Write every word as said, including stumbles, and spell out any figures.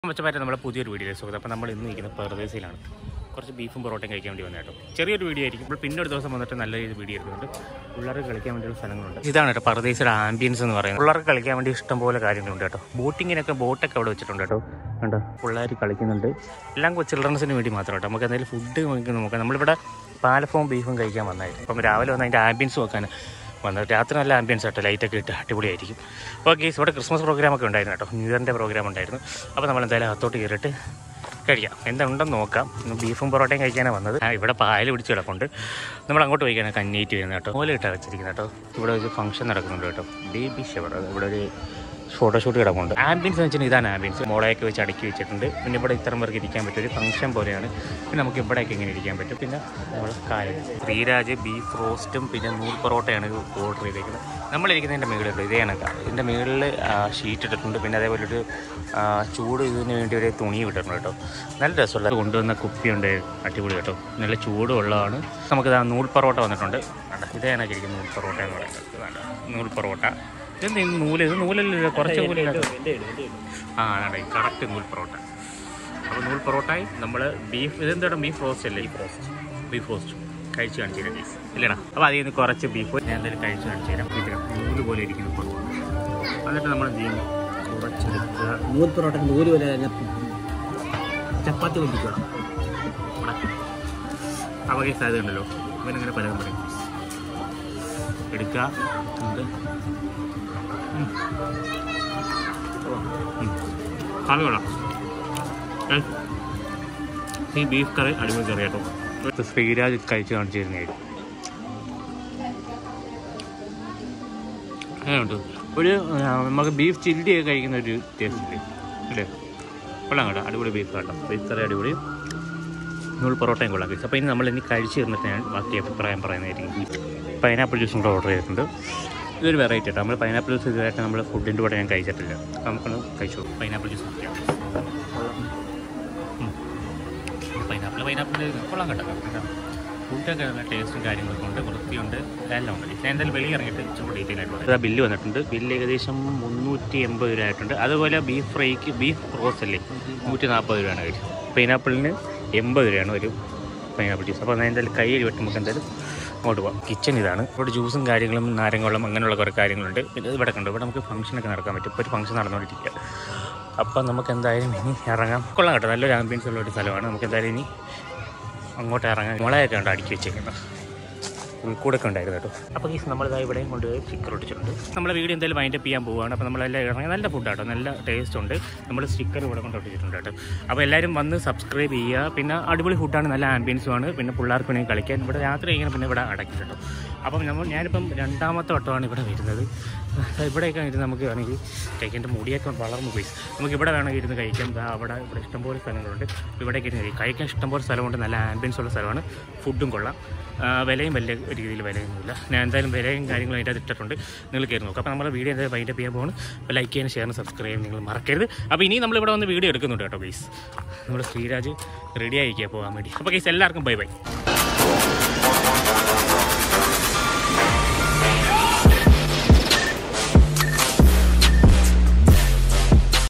മെച്ചമായിട്ട് നമ്മുടെ പുതിയൊരു വീഡിയോ സുഖം. അപ്പോൾ നമ്മൾ ഇന്ന് നിൽക്കുന്ന പർദേശയിലാണ്. കുറച്ച് ബീഫും പൊറോട്ടയും കഴിക്കാൻ വേണ്ടി വന്നേട്ടോ. ചെറിയൊരു വീഡിയോ ആയിരിക്കും. ഇപ്പോൾ പിന്നെ ഒരു ദിവസം വന്നിട്ട് നല്ല രീതിയിൽ വീഡിയോ എടുക്കുന്നുണ്ട്. പിള്ളേർക്ക് കളിക്കാൻ വേണ്ടിയുള്ള സ്ഥലങ്ങളുണ്ട്. ഇതാണ് കേട്ടോ പർദേശയുടെ ആംബിയൻസ് എന്ന് പറയുന്നത്. പിള്ളേർക്ക് കളിക്കാൻ വേണ്ടി ഇഷ്ടംപോലെ കാര്യങ്ങളുണ്ട് കേട്ടോ. ബോട്ടിങ്ങിനൊക്കെ ബോട്ടൊക്കെ അവിടെ വെച്ചിട്ടുണ്ട് കേട്ടോ. കണ്ടോ പിള്ളേർ കളിക്കുന്നുണ്ട്. എല്ലാം ചിൽഡ്രൻസിന് വേണ്ടി മാത്രം കേട്ടോ. നമുക്ക് എന്തെങ്കിലും ഫുഡ് നമുക്ക് നോക്കാം. നമ്മളിവിടെ പാലപ്പവും ബീഫും കഴിക്കാൻ വന്നായിരുന്നു. അപ്പം രാവിലെ വന്ന് അതിൻ്റെ ആംബിയൻസ് നോക്കാൻ വന്നത്. രാത്രി നല്ല ആംബിയൻസ് ആട്ടോ, ലൈറ്റൊക്കെ ഇട്ട് അടിപൊളിയായിരിക്കും. ഓക്കെ, ഇവിടെ ക്രിസ്മസ് പ്രോഗ്രാമൊക്കെ ഉണ്ടായിരുന്നു കേട്ടോ. ന്യൂ ഇയറിൻ്റെ പ്രോഗ്രാം ഉണ്ടായിരുന്നു. അപ്പോൾ നമ്മൾ എന്തായാലും അകത്തോട്ട് കയറിയിട്ട് കഴിക്കാം. എന്തുണ്ടെന്ന് നോക്കാം. ബീഫും പൊറോട്ടയും കഴിക്കാനാണ് വന്നത്. ഇവിടെ പായൽ പിടിച്ച് കിടപ്പുണ്ട്. നമ്മൾ അങ്ങോട്ട് പോയിക്കാനാണ് കന്നേറ്റ് വരുന്നത് കേട്ടോ. ഓല ഇട്ടാണ് വെച്ചിരിക്കുന്നത് കേട്ടോ. ഇവിടെ ഒരു ഫംഗ്ഷൻ നടക്കുന്നുണ്ട് കേട്ടോ. Baby shower. ഇവിടെ ഒരു ഫോട്ടോഷൂട്ട് കിടപ്പുണ്ട്. ആംബിയൻസ് എന്ന് വെച്ചാൽ ഇതാണ് ആംബിയൻസ്. മോളയൊക്കെ വെച്ച് അടുക്കി വെച്ചിട്ടുണ്ട്. പിന്നെ ഇവിടെ ഇത്തരം പേർക്ക് ഇരിക്കാൻ പറ്റും. ഒരു ഫംഗ്ഷൻ പോലെയാണ്. പിന്നെ നമുക്ക് ഇവിടെയൊക്കെ ഇങ്ങനെ ഇരിക്കാൻ പറ്റും. പിന്നെ നമ്മൾ കാര്യം ശ്രീരാജ് ബീഫ് റോസ്റ്റും പിന്നെ നൂൽ പൊറോട്ടയാണ് ഓർഡർ ചെയ്തേക്കുന്നത്. നമ്മളിരിക്കുന്നതിൻ്റെ മുകളിലുണ്ട്. ഇതേ കണക്ക ഇതിൻ്റെ മുകളിൽ ഷീറ്റ് ഇട്ടിട്ടുണ്ട്. പിന്നെ അതേപോലെ ഒരു ചൂട് ഇതിന് വേണ്ടി ഒരു തുണി ഇട്ടിട്ടുണ്ട് കേട്ടോ. നല്ല രസമുള്ള കൊണ്ടുവന്ന കുപ്പിയുണ്ട്. അടിപൊളി കേട്ടോ. നല്ല ചൂട് വെള്ളമാണ്. നമുക്കിത് നൂൽ പൊറോട്ട വന്നിട്ടുണ്ട്. ഇതേ കണക്കിരിക്കും നൂൽ പൊറോട്ട എന്ന് പറയുന്നത്. വേണ്ട നൂൽ പൊറോട്ട. ഇതെന്ത് നൂല്? ഇത് നൂലല്ല, കുറച്ച് നൂലില്ല. ആ അതാണ് കറക്റ്റ് നൂൽ പൊറോട്ട. അപ്പോൾ നൂൽ പൊറോട്ടയും നമ്മൾ ബീഫ് ഇതെന്താണ് ബീഫ് റോസ്റ്റ് അല്ലേ? ബീഫ് റോസ്റ്റ് ബീഫ് റോസ്റ്റ് കഴിച്ച് കാണിച്ചു തരാം ബീഫ് ഇല്ലടാ. അപ്പോൾ അതിൽ നിന്ന് കുറച്ച് ബീഫ് ഞാൻ എന്തായാലും കഴിച്ച് കാണിച്ചു തരാം. ഇത് നൂല് പോലെ ഇരിക്കുന്നു പൊറോട്ട. എന്നിട്ട് നമ്മൾ എന്ത് ചെയ്യും? കുറച്ചെടുക്കുക. നൂൽ പൊറോട്ട നൂല് പോലെ ചപ്പാത്തി കൊണ്ടിരിക്കണം. അപകട സാധ്യത ഉണ്ടല്ലോ. ഇവനങ്ങനെ പലതും പറയും. എടുക്കുക. കറി കൊള്ളാം. ഈ ബീഫ് കറി അടിപൊളി കറി കേട്ടോ. ശ്രീരാജ് കഴിച്ച് കാണിച്ചിരുന്നായിരുന്നു. അങ്ങനെയുണ്ട് ഒരു നമുക്ക് ബീഫ് ചില്ലിയൊക്കെ കഴിക്കുന്ന ഒരു ടേസ്റ്റ് ഇല്ലേ അല്ലേ? കൊള്ളാം കേട്ടോ. അടിപൊളി ബീഫ് കേട്ടോ. ബീഫ് കറി അടിപൊളി. നൂൽ പൊറോട്ടയും കൊള്ളാം കഴിച്ചു. അപ്പോൾ ഇനി നമ്മൾ ഇനി കഴിച്ച് തന്നിട്ട് ഞാൻ ബാക്കി അഭിപ്രായം പറയുന്നതായിരിക്കും. പൈനാപ്പിൾ ജ്യൂസും കൂടെ ഓർഡർ ചെയ്തിട്ടുണ്ട്. ഇതൊരു വെറൈറ്റി കേട്ടോ. നമ്മൾ പൈനാപ്പിൾ ജ്യൂസ് ഇതുവരെയായിട്ട് നമ്മൾ ഫുഡിൻ്റെ കൂടെ ഞാൻ കഴിച്ചിട്ടില്ല. നമുക്കൊന്ന് കഴിച്ചു. പൈനാപ്പിൾ ജ്യൂസ് പൈനാപ്പിൾ പൈനാപ്പിൾ കൊള്ളാം കേട്ടോ. ഫുഡൊക്കെ നല്ല ടേസ്റ്റും കാര്യങ്ങളൊക്കെ ഉണ്ട്. വൃത്തിയുണ്ട്. എല്ലാം ഉണ്ട്. ഞാൻ എന്തായാലും വെളിയിൽ ഇറങ്ങിയിട്ട് ഇച്ചിരി ഡീറ്റെയിൽ ആയിട്ട് ബില്ല് വന്നിട്ടുണ്ട്. ബില്ല് ഏകദേശം മുന്നൂറ്റി എൺപത് രൂപ ആയിട്ടുണ്ട്. അതുപോലെ ബീഫ് ഫ്രൈക്ക് ബീഫ് റോസ്റ്റ് അല്ലേ നൂറ്റി നാൽപ്പത് രൂപയാണ് കഴിച്ചത്. പൈനാപ്പിളിന് എൺപത് രൂപയാണ് ഒരു പൈനാപ്പിൾ ജ്യൂസ്. അപ്പോൾ എന്തായാലും കയ്യിൽ വെട്ട് നമുക്ക് എന്തായാലും അങ്ങോട്ട് പോകാം. കിച്ചൺ ഇതാണ്. ഇവിടെ ജ്യൂസും കാര്യങ്ങളും നാരങ്ങളും അങ്ങനെയുള്ള കുറേ കാര്യങ്ങളുണ്ട്. പിന്നെ ഇവിടെ കണ്ടു. ഇവിടെ നമുക്ക് ഫംഗ്ഷനൊക്കെ നടക്കാൻ പറ്റും. ഇപ്പോൾ ഒരു ഫംഗ്ഷൻ നടന്നുകൊണ്ടിരിക്കുക. അപ്പം നമുക്ക് എന്തായാലും ഇനി ഇറങ്ങാം. കൊള്ളാം കേട്ടോ. നല്ലൊരു ആംബിയൻസ് ഉള്ള ഒരു സ്ഥലമാണ്. നമുക്ക് എന്തായാലും ഇനി അങ്ങോട്ട് ഇറങ്ങാം. മുളയൊക്കെ ഉണ്ട് അടുക്കി വെച്ചേക്കുന്നത്. ഉൾക്കൂടൊക്കെ ഉണ്ടായിരുന്നു കേട്ടോ. അപ്പോൾ ഈ നമ്മളിതാ ഇവിടെയും കൊണ്ട് സ്റ്റിക്കർ ഒട്ടിച്ചിട്ടുണ്ട്. നമ്മളെ വീഡിയോ എന്തായാലും വൈൻഡപ്പ് ചെയ്യാൻ പോവുകയാണ്. അപ്പോൾ നമ്മളെല്ലാം ഇറങ്ങി നല്ല ഫുഡാട്ടോ. നല്ല ടേസ്റ്റ് ഉണ്ട്. നമ്മൾ സ്റ്റിക്കർ ഇവിടെ കൊണ്ട് ഒട്ടിച്ചിട്ടുണ്ട് കേട്ടോ. അപ്പോൾ എല്ലാവരും വന്ന് സബ്സ്ക്രൈബ് ചെയ്യുക. പിന്നെ അടിപൊളി ഫുഡാണ്. നല്ല ആംബിയൻസുമാണ്. പിന്നെ പിള്ളേർക്ക് വേണമെങ്കിൽ കളിക്കാൻ ഇവിടെ യാത്ര ചെയ്യുന്നത് പിന്നെ ഇവിടെ അടക്കിയിട്ടോ. അപ്പം നമ്മൾ ഞാനിപ്പം രണ്ടാമത്തെ വട്ടമാണ് ഇവിടെ വരുന്നത്. ഇവിടെയൊക്കെ ഇരുന്ന് നമുക്ക് വേണമെങ്കിൽ കഴിക്കാൻ മുടിയൊക്കെ വളർന്നു പോയി. നമുക്ക് ഇവിടെ വേണമെങ്കിൽ ഇരുന്ന് കഴിക്കാം. അവിടെ ഇവിടെ ഇഷ്ടംപോലെ സ്ഥലങ്ങളുണ്ട്. ഇവിടേക്ക് ഇരുന്ന് കഴിക്കാൻ ഇഷ്ടംപോലെ സ്ഥലമുണ്ട്. നല്ല ആംബിയൻസ് ഉള്ള സ്ഥലമാണ്. ഫുഡും കൊള്ളാം. വിലയും വലിയ രീതിയിൽ വിലയൊന്നുമില്ല. ഞാൻ എന്തായാലും വിലയും കാര്യങ്ങളും അതിൻ്റെ അത് ഇട്ടിട്ടുണ്ട്. നിങ്ങൾ കയറി നോക്കാം. അപ്പോൾ നമ്മുടെ വീഡിയോ എന്തായാലും വൈൻഡപ്പ് ചെയ്യാൻ പോകുന്നു. അപ്പോൾ ലൈക്ക് ചെയ്യാനും ഷെയറും സബ്സ്ക്രൈബ് ചെയ്യാൻ നിങ്ങൾ മറക്കരുത്. അപ്പോൾ ഇനി നമ്മളിവിടെ വന്ന് വീഡിയോ എടുക്കുന്നുണ്ട് കേട്ടോ ഗൈസ്. നമ്മൾ ശ്രീരാജ് റെഡി ആയിരിക്കുക പോകാൻ വേണ്ടി. അപ്പോൾ ഗൈസ് എല്ലാവർക്കും ബൈ ബൈ.